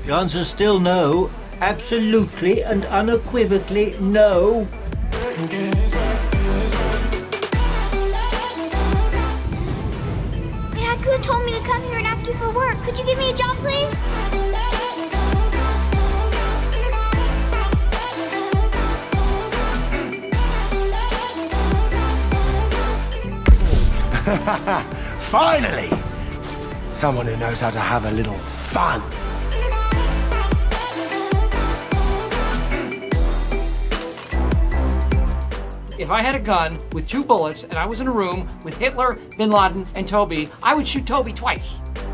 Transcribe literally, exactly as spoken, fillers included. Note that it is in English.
The answer's still no. Absolutely and unequivocally no. Who told me to come here and ask you for work? Could you give me a job, please? Finally! Someone who knows how to have a little fun. If I had a gun with two bullets and I was in a room with Hitler, Bin Laden, and Toby, I would shoot Toby twice.